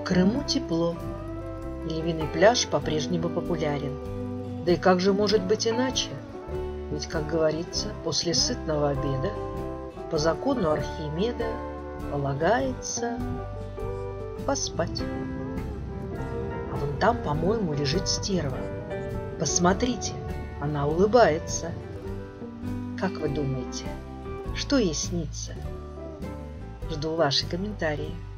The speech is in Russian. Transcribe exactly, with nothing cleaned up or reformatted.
В Крыму тепло, и Львиный пляж по-прежнему популярен. Да и как же может быть иначе? Ведь, как говорится, после сытного обеда по закону Архимеда полагается поспать. А вон там, по-моему, лежит стерва. Посмотрите, она улыбается. Как вы думаете, что ей снится? Жду ваши комментарии.